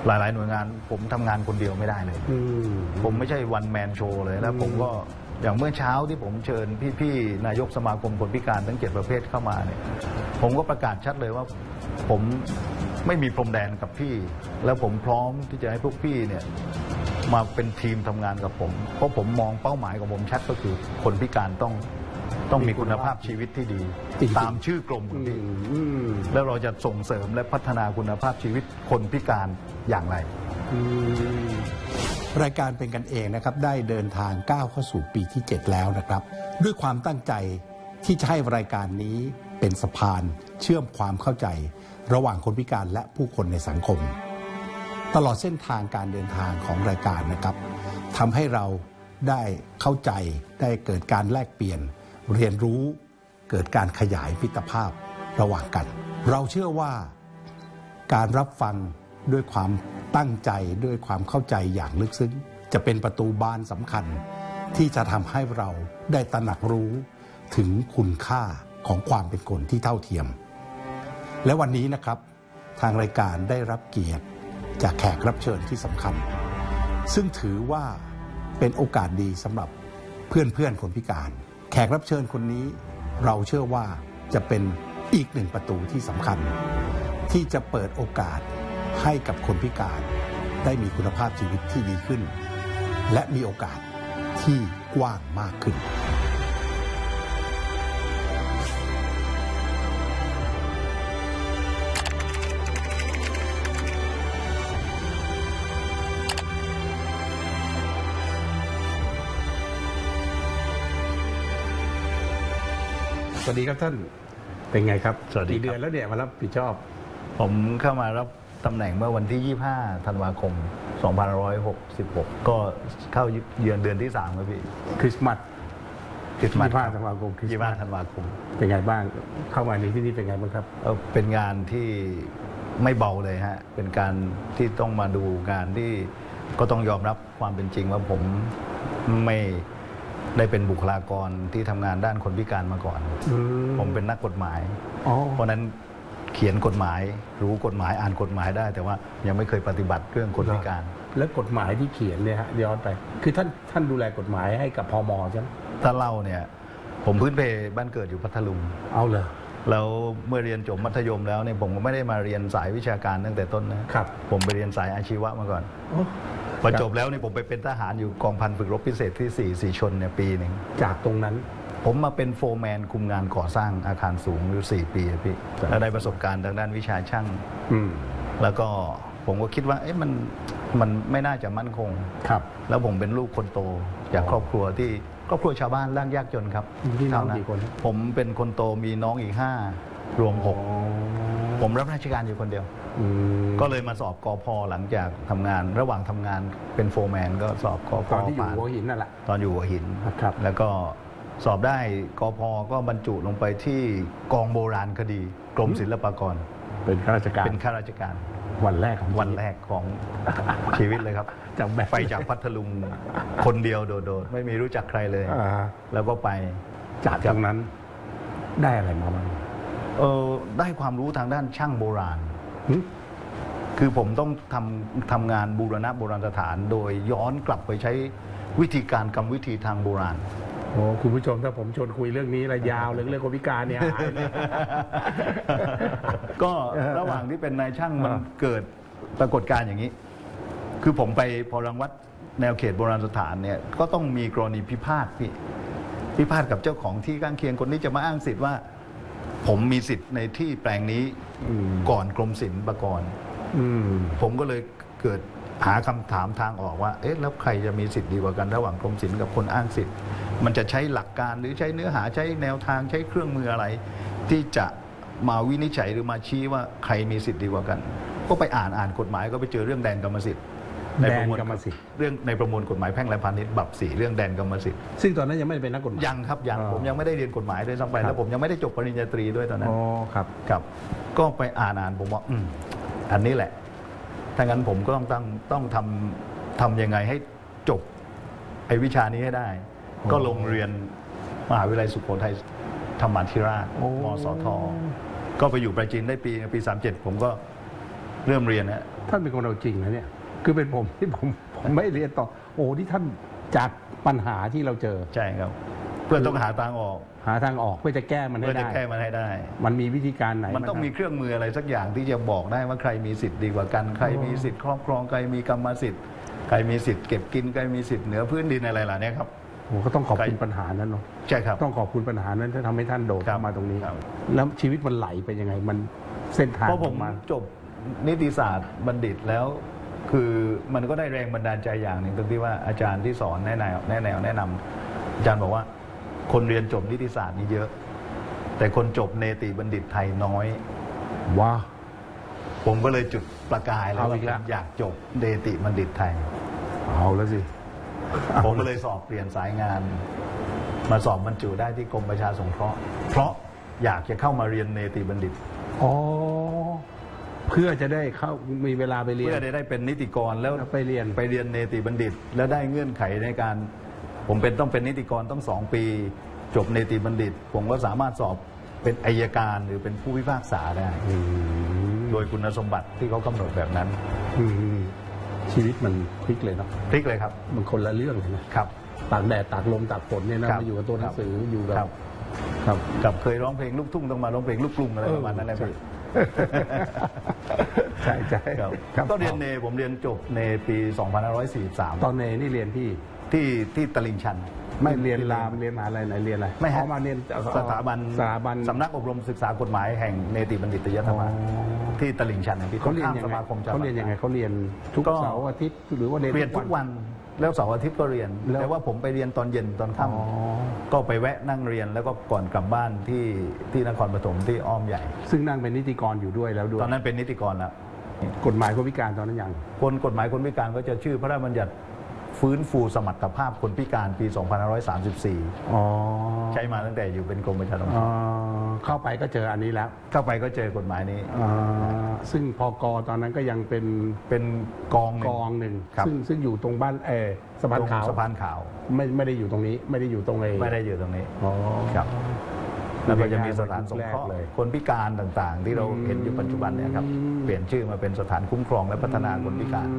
หลายๆหน่วยงานผมทำงานคนเดียวไม่ได้เลยผมไม่ใช่วันแมนโชว์เลยแล้วผมก็อย่างเมื่อเช้าที่ผมเชิญพี่ๆนายกสมาคมคนพิการทั้ง7ประเภทเข้ามาเนี่ยผมก็ประกาศชัดเลยว่าผมไม่มีพรมแดนกับพี่แล้วผมพร้อมที่จะให้พวกพี่เนี่ยมาเป็นทีมทำงานกับผมเพราะผมมองเป้าหมายของผมชัดก็คือคนพิการต้องมีคุณภาพชีวิตที่ดีตามชื่อกลมของพี่แล้วเราจะส่งเสริมและพัฒนาคุณภาพชีวิตคนพิการอย่างไรรายการเป็นกันเองนะครับได้เดินทางก้าวเข้าสู่ปีที่7แล้วนะครับด้วยความตั้งใจที่จะให้รายการนี้เป็นสะพานเชื่อมความเข้าใจระหว่างคนพิการและผู้คนในสังคมตลอดเส้นทางการเดินทางของรายการนะครับทำให้เราได้เข้าใจได้เกิดการแลกเปลี่ยนเรียนรู้เกิดการขยายมิตรภาพระหว่างกันเราเชื่อว่าการรับฟังด้วยความตั้งใจด้วยความเข้าใจอย่างลึกซึ้งจะเป็นประตูบานสำคัญที่จะทำให้เราได้ตระหนักรู้ถึงคุณค่าของความเป็นคนที่เท่าเทียมและวันนี้นะครับทางรายการได้รับเกียรติจากแขกรับเชิญที่สำคัญซึ่งถือว่าเป็นโอกาสดีสำหรับเพื่อนคนพิการแขกรับเชิญคนนี้เราเชื่อว่าจะเป็นอีกหนึ่งประตูที่สำคัญที่จะเปิดโอกาสให้กับคนพิการได้มีคุณภาพชีวิตที่ดีขึ้นและมีโอกาสที่กว้างมากขึ้นสวัสดีครับท่านเป็นไงครับสวัสดีกี่เดือนแล้วเนี่ยมารับผิดชอบผมเข้ามารับตำแหน่งเมื่อวันที่25ธันวาคม2566ก็เข้าเยือนเดือนที่3ครับพี่คริสต์มาส25ธันวาคม 25ธันวาคมเป็นไงบ้างเข้ามาในที่นี่เป็นไงบ้างครับเป็นงานที่ไม่เบาเลยฮะเป็นการที่ต้องมาดูงานที่ก็ต้องยอมรับความเป็นจริงว่าผมไม่ได้เป็นบุคลากรที่ทำงานด้านคนพิการมาก่อนผมเป็นนักกฎหมายเพราะนั้นเขียนกฎหมายรู้กฎหมายอ่านกฎหมายได้แต่ว่ายังไม่เคยปฏิบัติเรื่องคนพิการแล้วกฎหมายที่เขียนเนี่ยฮะย้อนไปคือท่านดูแลกฎหมายให้กับพม.ใช่ไหมถ้าเล่าเนี่ยผมพื้นเพบ้านเกิดอยู่พัทลุงเอาเลยแล้วเมื่อเรียนจบมัธยมแล้วเนี่ยผมก็ไม่ได้มาเรียนสายวิชาการตั้งแต่ต้นนะครับผมไปเรียนสายอาชีวะมาก่อนพอจบแล้วเนี่ยผมไปเป็นทหารอยู่กองพันฝึกรบพิเศษที่4 ศรีชนเนี่ยปีหนึ่งจากตรงนั้นผมมาเป็นโฟร์แมนคุมงานก่อสร้างอาคารสูงอยู่4 ปีพี่แล้วได้ประสบการณ์ทางด้านวิชาช่างแล้วก็ผมก็คิดว่าเอ๊ะมันไม่น่าจะมั่นคงครับแล้วผมเป็นลูกคนโตจากครอบครัวที่ครอบครัวชาวบ้านร่างยากจนครับพี่น้องกี่คนผมเป็นคนโตมีน้องอีก5รวม6ผมรับราชการอยู่คนเดียวก็เลยมาสอบกพ.หลังจากทำงานระหว่างทำงานเป็นโฟร์แมนก็สอบกพ. ตอนที่อยู่หัวหินนั่นแหละตอนอยู่หัวหินครับแล้วก็สอบได้กพ.ก็บรรจุลงไปที่กองโบราณคดีกรมศิลปากรเป็นข้าราชการวันแรกของชีวิตเลยครับไปจากพัทลุงคนเดียวโดดไม่มีรู้จักใครเลยแล้วก็ไปจากตรงนั้นได้อะไรมาบ้างได้ความรู้ทางด้านช่างโบราณคือผมต้องทำงานบูรณะโบราณสถานโดยย้อนกลับไปใช้วิธีการกรรมวิธีทางโบราณโอ้คุณผู้ชมถ้าผมชวนคุยเรื่องนี้ระยาวเรื่องคนพิการเนี่ยก็ระหว่างที่เป็นนายช่างมันเกิดปรากฏการณ์อย่างนี้คือผมไปพอรังวัดแนวเขตโบราณสถานเนี่ยก็ต้องมีกรณีพิพาทกับเจ้าของที่ข้างเคียงคนนี้จะมาอ้างสิทธิ์ว่าผมมีสิทธิ์ในที่แปลงนี้ก่อนกรมศิลปากรผมก็เลยเกิดหาคำถามทางออกว่าเอ๊ะแล้วใครจะมีสิทธิ์ดีกว่ากันระหว่างกรมศิลป์กับคนอ้างสิทธิ์มันจะใช้หลักการหรือใช้เนื้อหาใช้แนวทางใช้เครื่องมืออะไรที่จะมาวินิจฉัยหรือมาชี้ว่าใครมีสิทธิ์ดีกว่ากันก็ไปอ่านกฎหมายก็ไปเจอเรื่องแดนกรรมสิทธิ์ในประมวลเรื่องในประมวลกฎหมายแพ่งและพาณิชย์บัพ4เรื่องแดนกรรมสิทธิ์ซึ่งตอนนั้นยังไม่ได้เป็นนักกฎหมายยังครับยังผมยังไม่ได้เรียนกฎหมายด้วยซ้ำไปแล้วผมยังไม่ได้จบปริญญาตรีด้วยตอนนั้นอ๋อครับก็ไปอ่านผมว่าอันนี้แหละถ้างั้นผมก็ต้องทำยังไงให้จบไอ้วิชานี้ให้ได้ก็ลงเรียนมหาวิทยาลัยสุโขทัยธรรมาธิราชมสท.ก็ไปอยู่ปราจีนได้ปี37ผมก็เริ่มเรียนนะท่านเป็นคนเอาจริงนะเนี่ยคือเป็นผมที่ผมไม่เรียนต่อโอ้ที่ท่านจากปัญหาที่เราเจอใช่ครับ เพื่อต้องหาทางออกหาทางออกเพื่อจะแก้มันให้เพื่อจะได้แก้มันให้ได้มันมีวิธีการไหนมันต้องมีเครื่องมืออะไรสักอย่างที่จะบอกได้ว่าใครมีสิทธิ์ดีกว่ากัน ใครมีสิทธิ์ครอบครองใครมีกรรมสิทธิ์ใครมีสิทธิ์เก็บกินใครมีสิทธิ์เหนือพื้นดินอะไรล่ะเนี่ยครับโอ้ก็ต้องขอบคุณปัญหานั้นเนาะใช่ครับต้องขอบคุณปัญหานั้นที่ทำให้ท่านโดดครับเข้ามาตรงนี้ครับแล้วชีวิตมันไหลไปยังไงมันเส้นทางเพราะผมมาจบนิติศาสตร์บัณฑิตแล้ว คือมันก็ได้แรงบันดาลใจอย่างหนึ่งตรงที่ว่าอาจารย์ที่สอนแนะนำอาจารย์บอกว่าคนเรียนจบนิติศาสตร์นี่เยอะ แต่คนจบเนติบัณฑิตไทยน้อยว้าผมก็เลยจุดประกายแล้วเอาว่าอีกแล้วผมอยากจบเนติบัณฑิตไทยเอาแล้วสิผมก็เลยสอบเปลี่ยนสายงาน มาสอบบรรจุได้ที่กรมประชาสงเคราะห์เพราะอยากจะเข้ามาเรียนเนติบัณฑิตอ๋อเพื่อจะได้เข้ามีเวลาไปเรียนเพื่อได้เป็นนิติกรแล้วไปเรียนเนติบัณฑิต แล้วได้เงื่อนไขในการ ผมต้องเป็นนิติกรต้อง2 ปี จบเนติบัณฑิต ผมก็สามารถสอบเป็นอัยการหรือเป็นผู้พิพากษาได้ โดยคุณสมบัติที่เขากำหนดแบบนั้นอืมชีวิตมันพลิกเลยเนาะพลิกเลยครับมันคนละเรื่องเลยนะครับ ตากแดดตากลมตากฝนเนี่ยนะครับ มาอยู่กับตัวหนังสืออยู่กับครับครับกับเคยร้องเพลงลูกทุ่งต้องมาร้องเพลงลูกกรุงอะไรประมาณนั้นแหละพี่ใช่ใช่ครับครับก็เรียนเนผมเรียนจบในปี 2543 ตอนเนนี่เรียนที่ที่ตลิ่งชันไม่เรียนรามเรียนมหาอะไรไหนเรียนอะไรไม่ฮะอ๋อมาเรียนสถาบัน สำนักอบรมศึกษากฎหมายแห่งเนติบัณฑิตยสภาที่ตลิ่งชันที่เขาเรียนข้ามยังสไงมาคมเขาเรียนยังไงเขาเรียนทุกก็เสาร์อาทิตย์หรือว่าเรียนเรียนทุกวันแล้วเสาร์อาทิตย์ก็เรียนแล้วแต่ว่าผมไปเรียนตอนเย็นตอนอ๋อค่ำก็ไปแวะนั่งเรียนแล้วก็ก่อนกลับบ้านที่นครปฐมที่อ้อมใหญ่ซึ่งนั่งเป็นนิติกรอยู่ด้วยแล้วด้วยตอนนั้นเป็นนิติกรแล้วกฎหมายคนพิการตอนนั้นยังกฎหมายคนพิการก็จะชื่อพระราชบัญญัติฟื้นฟูสมรรถภาพคนพิการปี 2534 อ๋อใช้มาตั้งแต่อยู่เป็นกรมประชาสัมพันธ์อ๋อเข้าไปก็เจออันนี้แล้วเข้าไปก็เจอกฎหมายนี้ซึ่งพกตอนนั้นก็ยังเป็นเป็นกองหนึ่กองหนึ่งครับซึ่งอยู่ตรงบ้านสะพานขาวตรงสะพานขาวไม่ได้อยู่ตรงนี้ ไม่ได้อยู่ตรงเลยไม่ได้อยู่ตรงนี้อ๋อครับ แล้วก็จะมีสถานสงแรเคกราะห์เลยคนพิการต่างๆ ที่เราเห็นอยู่ปัจจุบันเนี่ยครับ เปลี่ยนชื่อมาเป็นสถานคุ้มครองและพัฒนาคนพิการ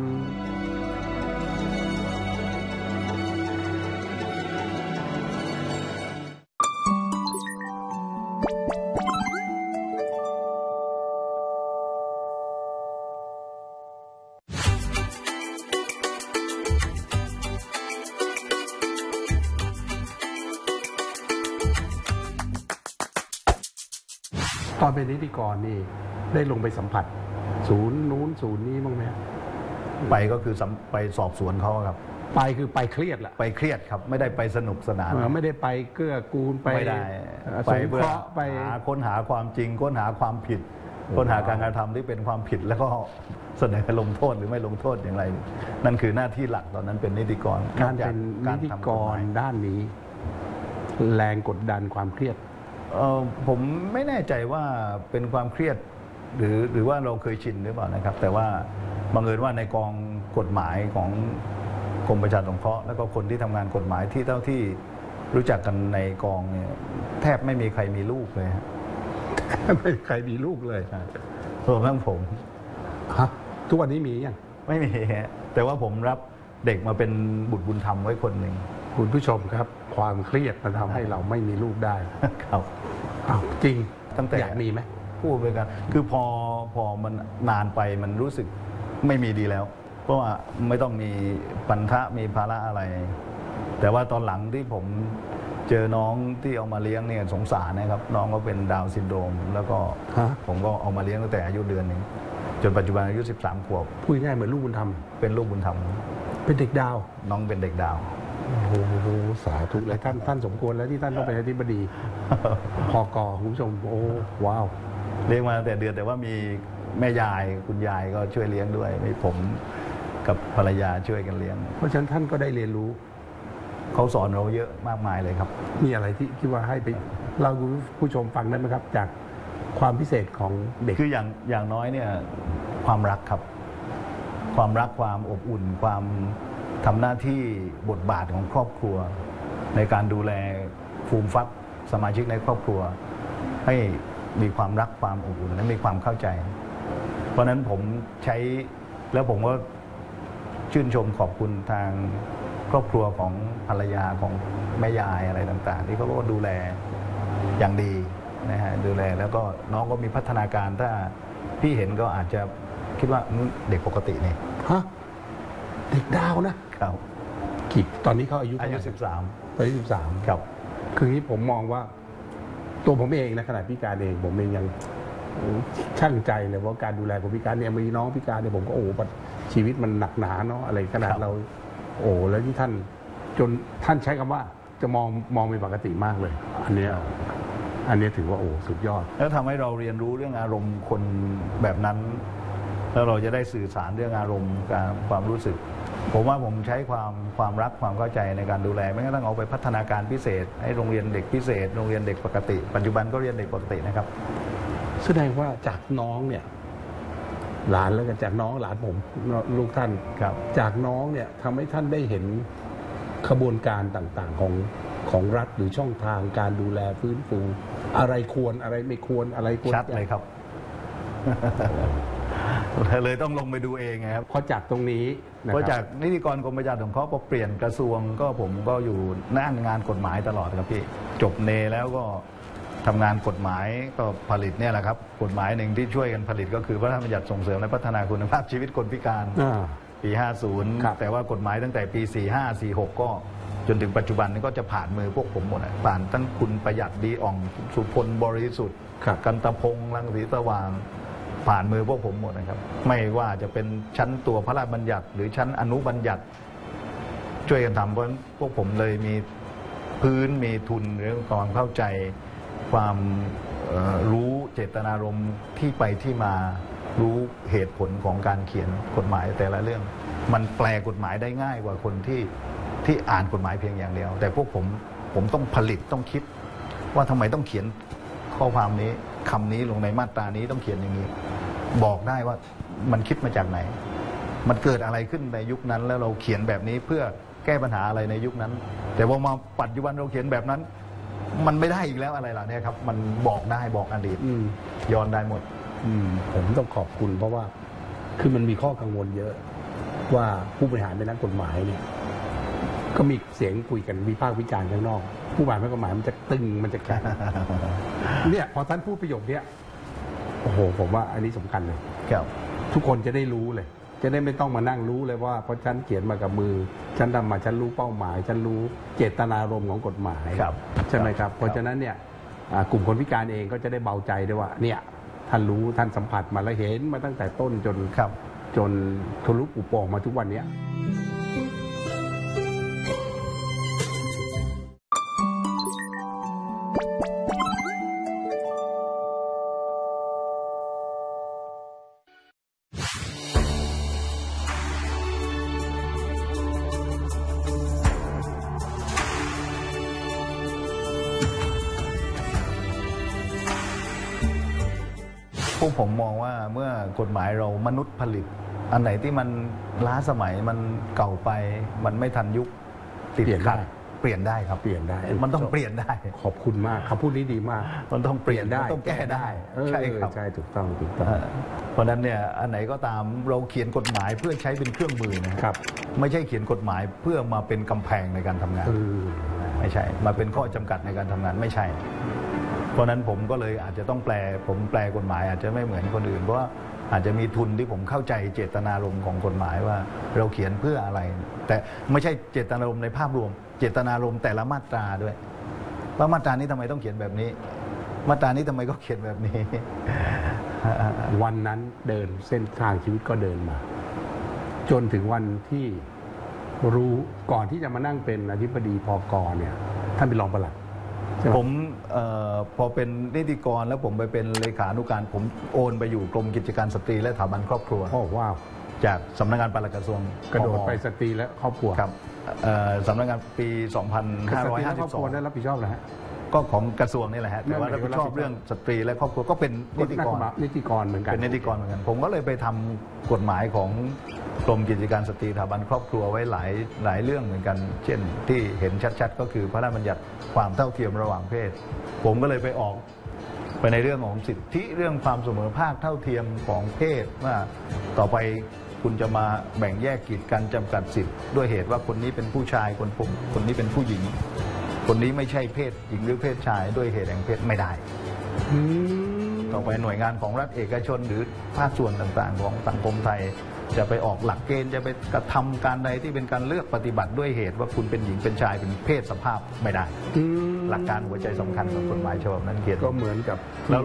ตอนเป็นนิติกรนี่ได้ลงไปสัมผัส ศูนย์นู้นศูนย์นี้บ้างไหมไปก็คือไปสอบสวนเขาครับไปคือไปเครียดแหละไปเครียดครับ ไม่ได้ไปสนุกสนานไม่ได้ไปเกื้อกูลไปไม่ได้สไปงเพื่เคอราะห์ไปค้นหาความจริง ค้นหาความผิด ค้นหาการกระทำที่เป็นความผิดแล้วก็เสนอลงโทษหรือไม่ลงโทษอย่างไร นั่นคือหน้าที่หลักตอนนั้นเป็นนิติกรการเป็นจนิติทำกฎหรมายด้านนี้ แรงกดดันความเครียดผมไม่แน่ใจว่าเป็นความเครียดหรือว่าเราเคยชินหรือเปล่านะครับ แต่ว่าบังเอิญว่าในกองกฎหมายของกรมประชาสงเคราะห์แล้วก็คนที่ทำงานกฎหมายที่เท่าที่รู้จักกันในกองเนี่ยแทบไม่มีใครมีลูกเลยฮะไม่มีใครมีลูกเลยรวมทั้งผมฮะทุกวันนี้มียังไม่มีฮะแต่ว่าผมรับเด็กมาเป็นบุตรบุญธรรมไว้คนหนึ่งคุณผู้ชมครับ ความเครียดมันทำให้เราไม่มีลูกได้ครับอ้าวจริงตั้งแต่อยากมีไหมพูดไปกันคือพอมันนานไปมันรู้สึกไม่มีดีแล้ว เพราะว่าไม่ต้องมีปันทะมีภาระอะไร แต่ว่าตอนหลังที่ผมเจอน้องที่เอามาเลี้ยงเนี่ยสงสารนะครับ น้องก็เป็นดาวน์ซินโดรม แล้วก็ฮะผมก็เอามาเลี้ยงตั้งแต่อายุเดือนหนึงจนปัจจุบันอายุ 13 ขวบพูดง่ายๆเหมือนลูกบุญธรรมเป็นลูกบุญธรรมเป็นเด็กดาวน้องเป็นเด็กดาวโอ้โหสาธุเลยท่านสมควรแล้วที่ท่านต้องเป็นอธิบดี พอกคุณผู้ชมโอ้ว้าวเลี้ยงมาตั้งแต่เดือนแต่ว่ามีแม่ยายคุณยายก็ช่วยเลี้ยงด้วยมีผมกับภรรยาช่วยกันเลี้ยงเพราะฉะนั้นท่านก็ได้เรียนรู้เขาสอนเราเยอะมากมายเลยครับมีอะไรที่คิดว่าให้ไปเราคุณผู้ชมฟังได้ไหมครับ จากความพิเศษของเด็กคืออย่างน้อยเนี่ยความรักครับ ความรักความอบอุ่น ความทำหน้าที่บทบาทของครอบครัว ในการดูแลฟูมฟักสมาชิกในครอบครัว ให้มีความรักความอบอุ่นและมีความเข้าใจเพราะฉะนั้นผมใช้แล้วผมก็ชื่นชมขอบคุณทางครอบครัวของภรรยาของแม่ยายอะไรต่างๆที่เขาก็ดูแลอย่างดีนะฮะดูแลแล้วก็น้องก็มีพัฒนาการถ้าพี่เห็นก็อาจจะคิดว่าเด็กปกตินี่ฮะเด็กดาวนะครับ กี่ตอนนี้เขาอายุอายุเท่ไหร่ 13 ตอนนี้13 ครับคือนี้ผมมองว่าตัวผมเองนะขณะพิการเองผมเองยังช่างใจเลยว่าการดูแลคนพิการเนี่ยมีน้องพิการเนี่ยผมก็โอ้ชีวิตมันหนักหนาเนาะอะไรขนาดเราโอ้แล้วที่ท่านจนท่านใช้คำว่าจะมองเป็นปกติมากเลย อันเนี้ยถือว่าโอ้สุดยอดแล้วทำให้เราเรียนรู้เรื่องอารมณ์คนแบบนั้น แล้วเราจะได้สื่อสารเรื่องอารมณ์การความรู้สึก ผมว่าผมใช้ความรักความเข้าใจในการดูแลไม่งั้นต้องเอาไปพัฒนาการพิเศษให้โรงเรียนเด็กพิเศษโรงเรียนเด็กปกติปัจจุบันก็เรียนเด็กปกตินะครับแสดงว่าจากน้องเนี่ยหลานแล้วกันจากน้องหลานผมลูกท่านครับจากน้องเนี่ยทำให้ท่านได้เห็นขบวนการต่างๆของรัฐหรือช่องทางการดูแลฟื้นฟูอะไรควรอะไรไม่ควรอะไรควรชัดเลยครับ เลยต้องลงไปดูเองไงครับเพราะจากตรงนี้นะเพราะคจารักบนิติกรกรมประชาสงเคราะห์พอเปลี่ยนกระทรวงก็ผมก็อยู่นั่งงานกฎหมายตลอดครับพี่จบเนแล้วก็ทำงานกฎหมายก็ผลิตเนี่ยแหละครับกฎหมายหนึ่งที่ช่วยกันผลิตก็คือพระราชบัญญัติส่งเสริมและพัฒนาคุณภาพชีวิตคนพิการ ปีครับ 50 แต่ว่ากฎหมายตั้งแต่ปี 45 46 ก็จนถึงปัจจุบันนี้ก็จะผ่านมือพวกผมหมดอะผ่านทั้งคุณประหยัดดีอ่องสุพลบริสุทธิ์ครับกันตะพงษ์รังสีสว่างผ่านมือพวกผมหมดนะครับ ไม่ว่าจะเป็นชั้นตัวพระราชบัญญัติ หรือชั้นอนุบัญญัติช่วยกันทำเพราะฉะนั้นพวกผมเลยมีพื้นมีทุนเรื่องความเข้าใจความรู้เจตนารมณ์ที่ไปที่มารู้เหตุผลของการเขียนกฎหมายแต่ละเรื่อง มันแปลกฎหมายได้ง่ายกว่าคนที่อ่านกฎหมายเพียงอย่างเดียว แต่พวกผมต้องผลิตต้องคิดว่าทำไมต้องเขียนข้อความนี้คำนี้ลงในมาตรานี้ต้องเขียนอย่างนี้ บอกได้ว่ามันคิดมาจากไหน มันเกิดอะไรขึ้นในยุคนั้น แล้วเราเขียนแบบนี้เพื่อแก้ปัญหาอะไรในยุคนั้น แต่พอมาปัจจุบันเราเขียนแบบนั้น มันไม่ได้อีกแล้วอะไรล่ะเนี่ยครับ มันบอกได้บอกอดีตย้อนได้หมดผมต้องขอบคุณเพราะว่าคือมันมีข้อกังวลเยอะ ว่าผู้บริหารในนักกฎหมายเนี่ยก็มีเสียงคุยกันวิพากษ์วิจารณ์ข้างนอก ผู้บริหารนักกฎหมายมันจะตึงมันจะแข็ง เนี่ยพอท่านพูดประโยคเนี้ยโอ้โหผมว่าอันนี้สำคัญเลยครับทุกคนจะได้รู้เลย จะได้ไม่ต้องมานั่งรู้เลยว่าเพราะฉันเขียนมากับมือฉันทำมาฉันรู้เป้าหมายฉันรู้เจตนารมณ์ของกฎหมายครับใช่ไหมครับ เพราะฉะนั้นเนี่ยกลุ่มคนพิการเองก็จะได้เบาใจด้วยว่าเนี่ยท่านรู้ท่านสัมผัสมาแล้วเห็นมาตั้งแต่ต้นจนครับจนทะลุปุโป่งมาทุกวันเนี้ยพวกผมมองว่าเมื่อกฎหมายเรามนุษย์ผลิต อันไหนที่มันล้าสมัยมันเก่าไป มันไม่ทันยุคติดขัดเปลี่ยนได้ครับเปลี่ยนได้มันต้องเปลี่ยนได้ขอบคุณมากคำพูดนี้ดีมากมันต้องเปลี่ยนได้มันต้องแก้ได้ ใช่ครับใช่ถูกต้องถูกต้องเพราะฉะนั้นเนี่ยอันไหนก็ตามเราเขียนกฎหมายเพื่อใช้เป็นเครื่องมือนะครับ ไม่ใช่เขียนกฎหมายเพื่อมาเป็นกำแพงในการทำงาน ไม่ใช่ มาเป็นข้อจำกัดในการทำงานไม่ใช่ เพราะนั้นผมก็เลยอาจจะต้องผมแปลกฎหมายอาจจะไม่เหมือนคนอื่นเพราะว่าอาจจะมีทุนที่ผมเข้าใจเจตนารมณ์ของกฎหมายว่าเราเขียนเพื่ออะไร แต่ไม่ใช่เจตนารมณ์ในภาพรวม เจตนารมณ์แต่ละมาตราด้วยว่ามาตรานี้ทำไมต้องเขียนแบบนี้ มาตรานี้ทำไมก็เขียนแบบนี้วันนั้นเดินเส้นทางชีวิตก็เดินมา จนถึงวันที่รู้ก่อนที่จะมานั่งเป็นอธิบดีพกเนี่ยท่านเป็นรองปลัดผมพอเป็นนิติกรแล้วผมไปเป็นเลขานุการผมโอนไปอยู่กรมกิจการสตรีและสถาบันครอบครัวโอ้ว้าวจากสำนักงานปลัดกระทรวงกระโดดไปสตรีและครอบครัวครับสำนักงานปีสตรีและครอบครัวได้ 2552 รับผิดชอบเหรอฮะก็ของกระทรวงนี่แหละฮะแต่ว่าไม่รับไม่ผิดชอบเรื่องสตรีและครอบครัวก็เป็นนิติกรนิติกรเหมือนกันเป็นนิติกรเหมือนกันผมก็เลยไปทำกฎหมายของกรมกิจการสตรีสถาบันครอบครัวไว้หลายเรื่องเหมือนกัน เช่นที่เห็นชัดๆ ก็คือพระราชบัญญัติความเท่าเทียมระหว่างเพศ ผมก็เลยไปออกไปในเรื่องของสิทธิเรื่องความเสมอภาคเท่าเทียมของเพศว่าต่อไปคุณจะมาแบ่งแยกกีดกันจำกัดสิทธิ์ด้วยเหตุว่าคนนี้เป็นผู้ชายคนนี้เป็นผู้หญิง คนนี้ไม่ใช่เพศหญิงหรือเพศชายด้วยเหตุแห่งเพศไม่ได้ต่อไปหน่วยงานของรัฐเอกชนหรือภาคส่วนต่างๆของสังคมไทยจะไปออกหลักเกณฑ์จะไปกระทำการใดที่เป็นการเลือกปฏิบัติด้วยเหตุว่าคุณเป็นหญิงเป็นชายเป็นเพศสภาพไม่ได้หลักการหัวใจสำคัญของกฎหมายฉบับนั้นเขียนก็เหมือนกับ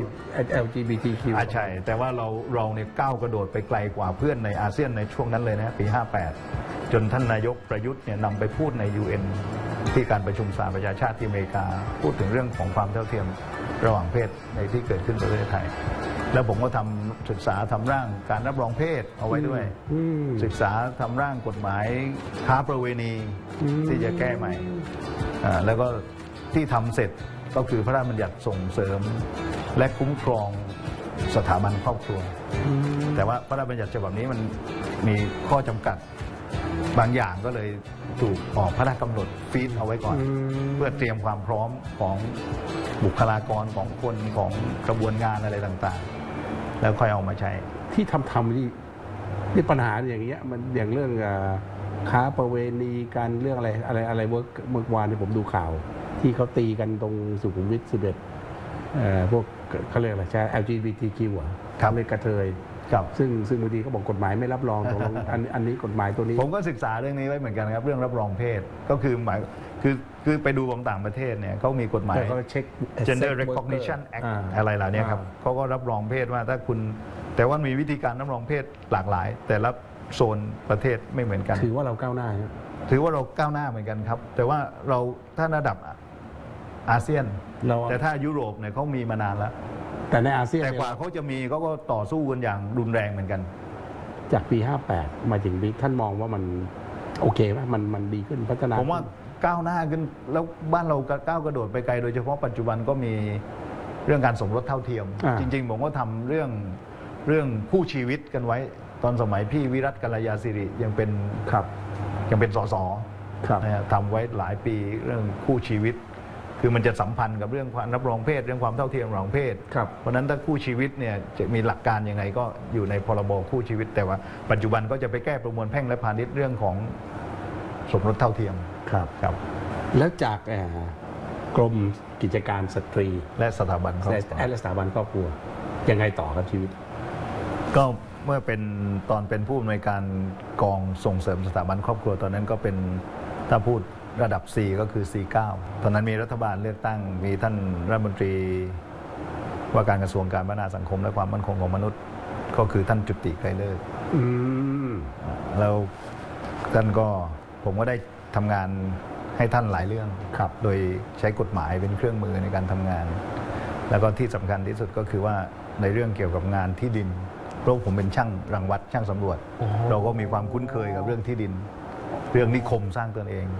LGBTQ ใช่แต่ว่าเราเนี่ยก้าวกระโดดไปไกลกว่าเพื่อนในอาเซียนในช่วงนั้นเลยนะปี 58 จนท่านนายกประยุทธ์เนี่ยนำไปพูดใน UN ที่การประชุมสหประชาชาติที่อเมริกาพูดถึงเรื่องของความเท่าเทียมระหว่างเพศในที่เกิดขึ้นในประเทศไทยแล้วผมก็ทำศึกษาทำร่างการรับรองเพศเอาไว้ด้วยศึกษาทำร่างกฎหมายค้าประเวณีที่จะแก้ใหม่แล้วก็ที่ทำเสร็จก็คือพระราชบัญญัติส่งเสริมและคุ้มครองสถาบันครอบครัวแต่ว่าพระราชบัญญัติฉบับนี้มันมีข้อจำกัดบางอย่างก็เลยถูกออกพระราชกำหนดฟีดเอาไว้ก่อนเพื่อเตรียมความพร้อมของบุคลากรของคนของกระบวนงานอะไรต่างๆแล้วค่อยเอามาใช้ที่ทำนี่ปัญหาอย่างเงี้ยมันอย่างเรื่องค้าประเวณีการเรื่องอะไรเมื่อวานที่ผมดูข่าวที่เขาตีกันตรงสุขุมวิท 11พวกเขาเรียกอะไรใช่ LGBTQ ครับเรียกกระเทยซึ่งบางทีเขาบอกกฎหมายไม่รับรองตรงอันนี้กฎหมายตัวนี้ผมก็ศึกษาเรื่องนี้ไว้เหมือนกันครับเรื่องรับรองเพศก็คือหมายคือไปดูของต่างประเทศเนี่ยเขามีกฎหมาย Gender Recognition Act อะไรเหล่านี้ครับเขาก็รับรองเพศว่าถ้าคุณแต่ว่ามีวิธีการรับรองเพศหลากหลายแต่ละโซนประเทศไม่เหมือนกันถือว่าเราก้าวหน้าถือว่าเราก้าวหน้าเหมือนกันครับแต่ว่าเราถ้าระดับอาเซียนแต่ถ้ายุโรปเนี่ยเขามีมานานแล้วแต่ในอาเซียนแต่กว่าเขาจะมีเขาก็ต่อสู้กันอย่างรุนแรงเหมือนกันจากปี 58 มาถึงปีท่านมองว่ามันโอเคไหมมันดีขึ้นพัฒนาผมว่าก้าวหน้าขึ้นแล้วบ้านเราก้าวกระโดดไปไกลโดยเฉพาะปัจจุบันก็มีเรื่องการสมรสเท่าเทียมจริงๆผมก็ทำเรื่องคู่ชีวิตกันไว้ตอนสมัยพี่วิรัต กัลยาสิริยังเป็นสสทำไว้หลายปีเรื่องคู่ชีวิตคือมันจะสัมพันธ์กับเรื่องความรับรองเพศเรื่องความเท่าเทียมระหว่างเพศเพราะนั้นถ้าคู่ชีวิตเนี่ยจะมีหลักการยังไงก็อยู่ในพรบคู่ชีวิตแต่ว่าปัจจุบันก็จะไปแก้ประมวลแพ่งและพาณิชย์เรื่องของสมรสเท่าเทียมครับแล้วจากกรมกิจการสตรีและสถาบันครอบครัวและสถาบันครอบครัวยังไงต่อครับชีวิตก็เมื่อเป็นตอนเป็นผู้อำนวยการกองส่งเสริมสถาบันครอบครัวตอนนั้นก็เป็นถ้าพูดระดับ 4 ก็คือ 49 ตอนนั้นมีรัฐบาลเลือกตั้งมีท่านรัฐมนตรีว่าการกระทรวงการพัฒนาสังคมและความมั่นคงของมนุษย์ก็คือท่านจุติไกรเลิกแล้วท่านก็ผมก็ได้ทำงานให้ท่านหลายเรื่องโดยใช้กฎหมายเป็นเครื่องมือในการทำงานแล้วก็ที่สำคัญที่สุดก็คือว่าในเรื่องเกี่ยวกับงานที่ดินเพราะผมเป็นช่างรังวัดช่างสำรวจเราก็มีความคุ้นเคยกับเรื่องที่ดินเรื่องนิคมสร้างตนเอง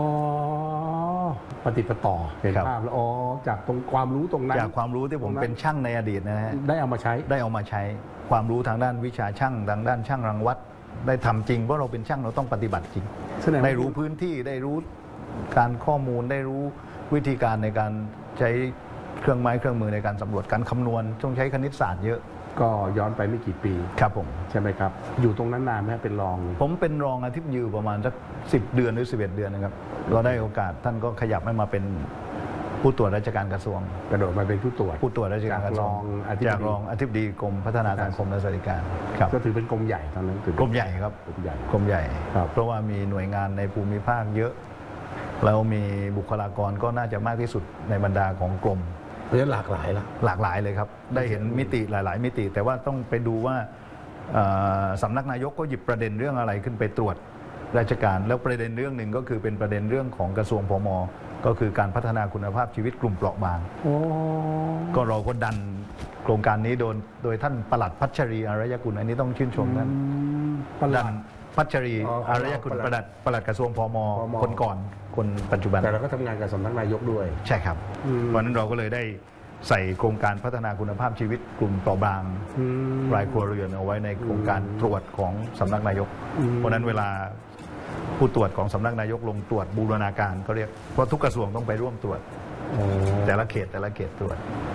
ปฏิปต่อเห็นภาพแล้วจากตรงความรู้ตรงนั้นจากความรู้ที่ผมเป็นช่างในอดีตนะฮะได้เอามาใช้ความรู้ทางด้านวิชาช่างทางด้านช่างรังวัดได้ทำจริงเพราะเราเป็นช่างเราต้องปฏิบัติจริงได้รู้พื้นที่ได้รู้การข้อมูลได้รู้วิธีการในการใช้เครื่องไม้เครื่องมือในการสำรวจการคำนวณต้องใช้คณิตศาสตร์เยอะก็ย้อนไปไม่กี่ปีครับผมใช่ไหมครับอยู่ตรงนั้นนานไหมเป็นรองผมเป็นรองอธิบดีประมาณสัก10 เดือนหรือ11 เดือนนะครับเราได้โอกาสท่านก็ขยับให้มาเป็นผู้ตรวจราชการกระทรวงกระโดดมาเป็นผู้ตรวจราชการกระทรวงจากรองอธิบดีกรมพัฒนาสังคมและสวัสดิการก็ถือเป็นกรมใหญ่ตอนนั้นกรมใหญ่ครับกรมใหญ่เพราะว่ามีหน่วยงานในภูมิภาคเยอะแล้วมีบุคลากรก็น่าจะมากที่สุดในบรรดาของกรมเพราะฉะนั้นหลากหลายเลยครับได้เห็นมิติหลายๆมิติแต่ว่าต้องไปดูว่าสำนักนายกก็หยิบประเด็นเรื่องอะไรขึ้นไปตรวจราชการแล้วประเด็นเรื่องหนึ่งก็คือเป็นประเด็นเรื่องของกระทรวงพม.ก็คือการพัฒนาคุณภาพชีวิตกลุ่มเปราะบางก็เราก็ดันโครงการนี้โดยท่านปลัดพัชรีอารยกุลอันนี้ต้องชื่นชมท่านดันพัชรีอารยกุลปลัดกระทรวงพม.คนก่อนคนปัจจุบันแต่เราก็ทำงานกับสำนักนายกด้วยใช่ครับเพราะนั้นเราก็เลยได้ใส่โครงการพัฒนาคุณภาพชีวิตกลุ่มเปราะบางรายครัวเรือนเอาไว้ในโครงการตรวจของสำนักนายกเพราะนั้นเวลาผู้ตรวจของสำนักนายกลงตรวจบูรณาการเขาเรียกเพราะทุกกระทรวงต้องไปร่วมตรวจแต่ละเขตตรวจ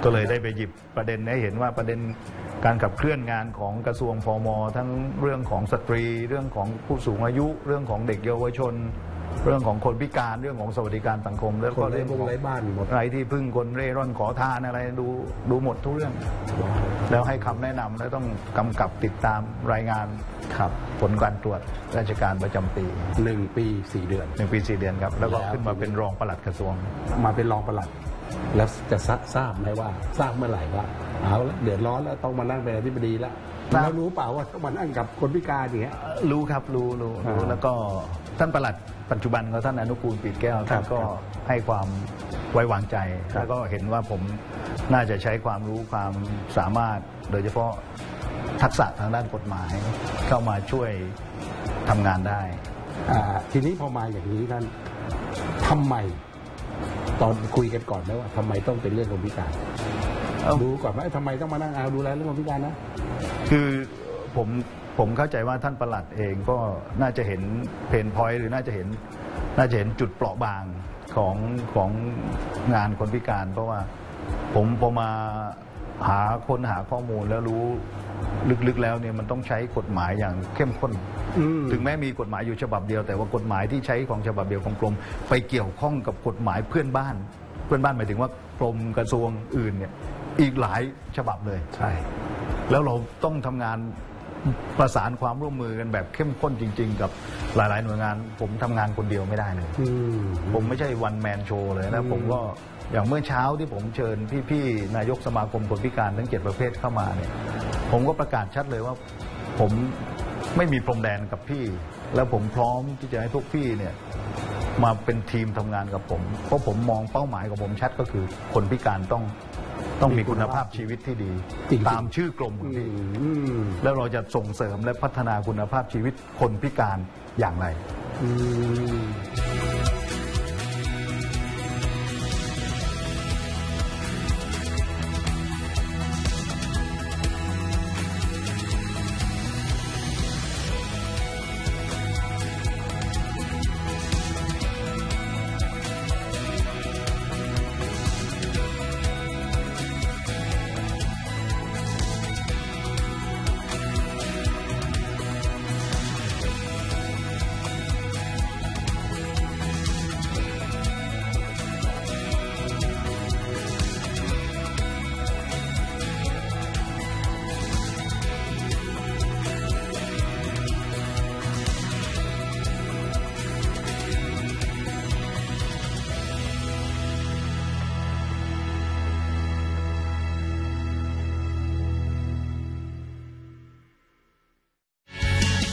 ก็เลยได้ไปหยิบประเด็นให้เห็นว่าประเด็นการขับเคลื่อนงานของกระทรวงพม.ทั้งเรื่องของสตรีเรื่องของผู้สูงอายุเรื่องของเด็กเยาวชน เรื่องของคนพิการเรื่องของสวัสดิการสังคมแล้วก็เรื่องของไร้บ้านหมดไร้ที่พึ่งคนเร่ร่อนขอทานอะไรดูหมดทุกเรื่อง แล้วให้คำแนะนำแล้วต้องกำกับติดตามรายงานครับผลการตรวจราชการประจำปี 1 ปี 4 เดือน 1 ปี 4 เดือนครับแล้วก็ขึ้นมาเป็นรองปลัดกระทรวงมาเป็นรองปลัด แล้วจะทราบไหมว่าทราบเมื่อไหร่ว่าเอาละเดือดร้อนแล้วต้องมานั่งเป็นอธิบดีแล้วครับแล้วรู้เปล่าว่าต้องมานั่งกับคนพิการอย่างเงี้ยรู้ครับรู้แล้วก็ท่านปลัดปัจจุบันก็ท่านอนุกูลปีดแก้วท่านก็ให้ความไว้วางใจ แล้วก็เห็นว่าผมน่าจะใช้ความรู้ความสามารถโดยเฉพาะทักษะทางด้านกฎหมาย เข้ามาช่วยทำงานได้ทีนี้พอมาอย่างนี้ท่านทำไมตอนคุยกันก่อนไหมว่าทำไมต้องเป็นเรื่องคนพิการ ดูก่อนไหมทำไมต้องมานั่งดูแลเรื่องคนพิการนะคือผมเข้าใจว่าท่านปลัดเองก็น่าจะเห็นเพนพอยต์หรือน่าจะเห็นจุดเปราะบางของงานคนพิการ เพราะว่าผมพอมาหาข้อมูลแล้วรู้ลึกๆแล้วเนี่ยมันต้องใช้กฎหมายอย่างเข้มข้นถึงแม้มีกฎหมายอยู่ฉบับเดียวแต่ว่ากฎหมายที่ใช้ของฉบับเดียวของกรมไปเกี่ยวข้องกับกฎหมายเพื่อนบ้านหมายถึงว่ากรมกระทรวงอื่นเนี่ยอีกหลายฉบับเลยใช่แล้วเราต้องทำงานประสานความร่วมมือกันแบบเข้มข้นจริงๆกับหลายๆหน่วยงานผมทำงานคนเดียวไม่ได้เลยผมไม่ใช่วันแมนโชว์เลยนะผมก็อย่างเมื่อเช้าที่ผมเชิญพี่ๆนายกสมาคมคนพิการทั้ง7ประเภทเข้ามาเนี่ยผมก็ประกาศชัดเลยว่าผมไม่มีพรมแดนกับพี่แล้วผมพร้อมที่จะให้พวกพี่เนี่ยมาเป็นทีมทำงานกับผมเพราะผมมองเป้าหมายของผมชัดก็คือคนพิการต้องมีคุณภาพชีวิตที่ดีตามชื่อกรมของพี่แล้วเราจะส่งเสริมและพัฒนาคุณภาพชีวิตคนพิการอย่างไร